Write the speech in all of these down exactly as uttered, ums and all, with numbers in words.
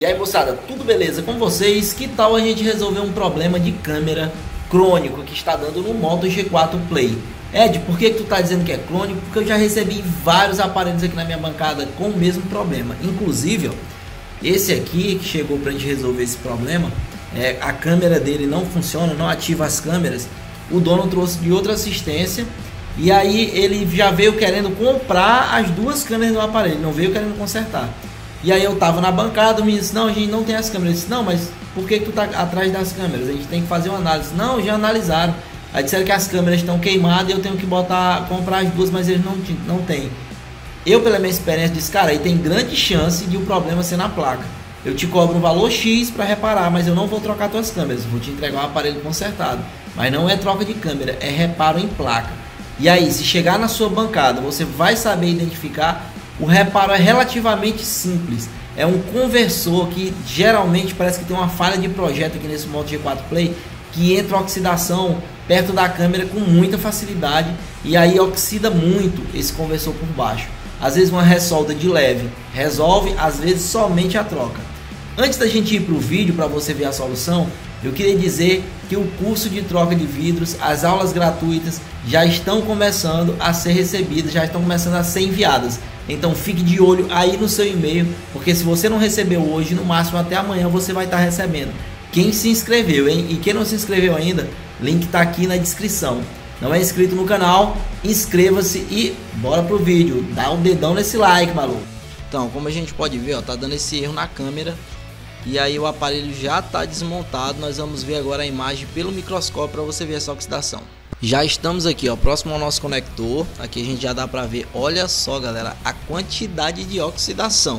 E aí, moçada, tudo beleza com vocês? Que tal a gente resolver um problema de câmera crônico que está dando no Moto G quatro Play? Ed, por que, que tu tá dizendo que é crônico? Porque eu já recebi vários aparelhos aqui na minha bancada com o mesmo problema. Inclusive, ó, esse aqui que chegou pra gente resolver esse problema, é, a câmera dele não funciona, não ativa as câmeras. O dono trouxe de outra assistência e aí ele já veio querendo comprar as duas câmeras do aparelho, não veio querendo consertar. E aí eu tava na bancada, o menino disse, não, a gente não tem as câmeras. Eu disse, não, mas por que, que tu tá atrás das câmeras? A gente tem que fazer uma análise. Não, já analisaram. Aí disseram que as câmeras estão queimadas e eu tenho que botar, comprar as duas, mas eles não, não tem. Eu, pela minha experiência, disse, cara, aí tem grande chance de o problema ser na placa. Eu te cobro um valor X para reparar, mas eu não vou trocar tuas câmeras. Vou te entregar um aparelho consertado. Mas não é troca de câmera, é reparo em placa. E aí, se chegar na sua bancada, você vai saber identificar. O reparo é relativamente simples. É um conversor que geralmente parece que tem uma falha de projeto aqui nesse Moto G quatro Play, que entra oxidação perto da câmera com muita facilidade e aí oxida muito esse conversor por baixo. Às vezes uma ressolda de leve resolve, às vezes somente a troca. Antes da gente ir para o vídeo para você ver a solução, eu queria dizer que o curso de troca de vidros, as aulas gratuitas já estão começando a ser recebidas, já estão começando a ser enviadas. Então fique de olho aí no seu e-mail, porque se você não recebeu hoje, no máximo até amanhã você vai estar recebendo. Quem se inscreveu, hein? E quem não se inscreveu ainda, link tá aqui na descrição. Não é inscrito no canal, inscreva-se e bora pro vídeo. Dá um dedão nesse like, maluco. Então, como a gente pode ver, ó, tá dando esse erro na câmera. E aí o aparelho já tá desmontado. Nós vamos ver agora a imagem pelo microscópio para você ver essa oxidação. Já estamos aqui, ó, próximo ao nosso conector. Aqui a gente já dá para ver, olha só, galera, a quantidade de oxidação.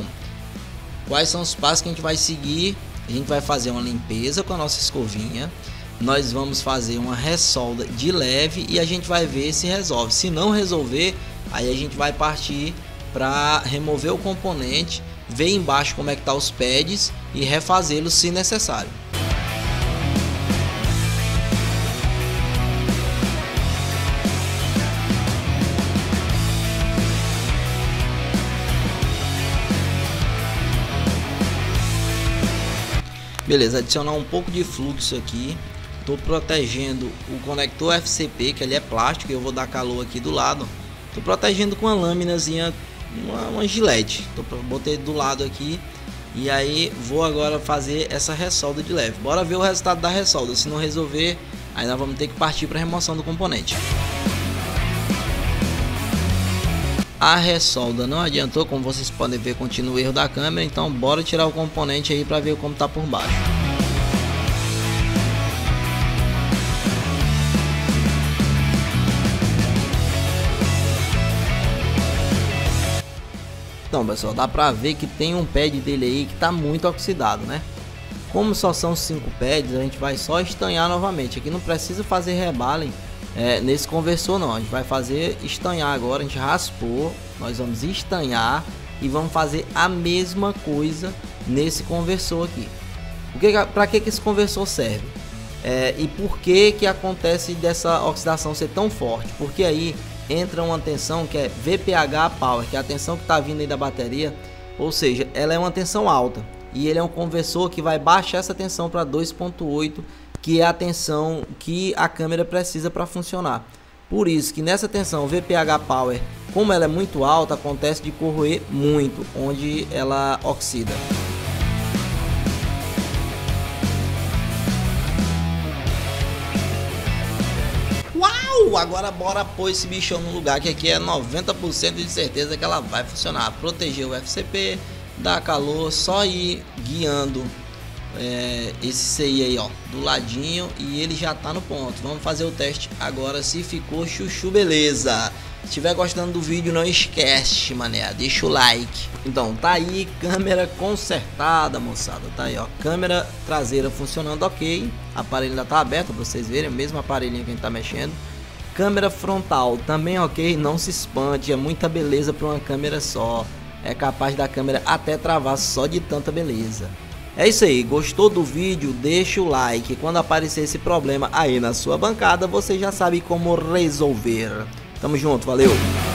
Quais são os passos que a gente vai seguir? A gente vai fazer uma limpeza com a nossa escovinha. Nós vamos fazer uma ressolda de leve e a gente vai ver se resolve. Se não resolver, aí a gente vai partir para remover o componente, ver embaixo como é que tá os pads e refazê-los se necessário. Beleza, adicionar um pouco de fluxo aqui. Estou protegendo o conector F C P, que ele é plástico, eu vou dar calor aqui do lado. Estou protegendo com uma lâminazinha, uma, uma gilete. Tô, botei do lado aqui. E aí vou agora fazer essa ressolda de leve. Bora ver o resultado da ressolda. Se não resolver, aí nós vamos ter que partir para a remoção do componente. A ressolda não adiantou, como vocês podem ver, continua o erro da câmera. Então bora tirar o componente aí para ver como tá por baixo. Então, pessoal, dá pra ver que tem um pad dele aí que tá muito oxidado, né? Como só são cinco pads, a gente vai só estanhar novamente. Aqui não precisa fazer rebalem é, nesse conversor não. A gente vai fazer estanhar agora. A gente raspou, nós vamos estanhar e vamos fazer a mesma coisa nesse conversor aqui. O que, pra que que esse conversor serve? É, e por que que acontece dessa oxidação ser tão forte? Porque aí entra uma tensão que é V P H Power, que é a tensão que está vindo aí da bateria, ou seja, ela é uma tensão alta e ele é um conversor que vai baixar essa tensão para dois ponto oito, que é a tensão que a câmera precisa para funcionar. Por isso que nessa tensão V P H Power, como ela é muito alta, acontece de corroer muito, onde ela oxida. Agora bora pôr esse bichão no lugar, que aqui é noventa por cento de certeza que ela vai funcionar. Proteger o F C P, dar calor, só ir guiando é, esse C I aí, ó, do ladinho, e ele já tá no ponto. Vamos fazer o teste agora se ficou chuchu, beleza. Se estiver gostando do vídeo, não esquece, mané, deixa o like. Então, tá aí, câmera consertada, moçada. Tá aí, ó, câmera traseira funcionando ok. O aparelho ainda tá aberto, pra vocês verem, o mesmo aparelhinho que a gente tá mexendo. Câmera frontal também ok, não se espante, é muita beleza para uma câmera só. É capaz da câmera até travar só de tanta beleza. É isso aí, gostou do vídeo? Deixa o like. Quando aparecer esse problema aí na sua bancada, você já sabe como resolver. Tamo junto, valeu!